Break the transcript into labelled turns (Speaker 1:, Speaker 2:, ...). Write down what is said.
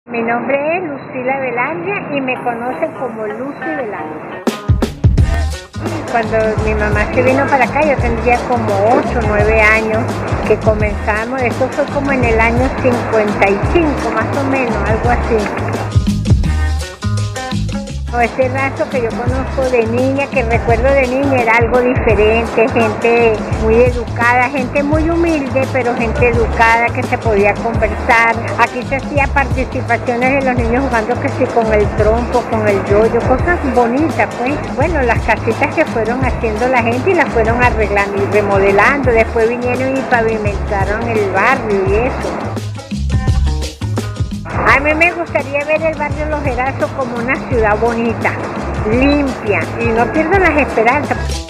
Speaker 1: Mi nombre es Lucila Velandia y me conocen como Lucy Velandia. Cuando mi mamá se vino para acá, yo tendría como 8 o 9 años que comenzamos. Esto fue como en el año 55, más o menos, algo así. Ese raso que yo conozco de niña, que recuerdo de niña, era algo diferente, gente muy educada, gente muy humilde, pero gente educada que se podía conversar. Aquí se hacía participaciones de los niños jugando que sí con el trompo, con el yoyo, cosas bonitas, pues. Bueno, las casitas que fueron haciendo la gente y las fueron arreglando y remodelando, después vinieron y pavimentaron el barrio y eso. A mí me gustaría ver el barrio Los Herazos como una ciudad bonita, limpia, y no pierdo las esperanzas.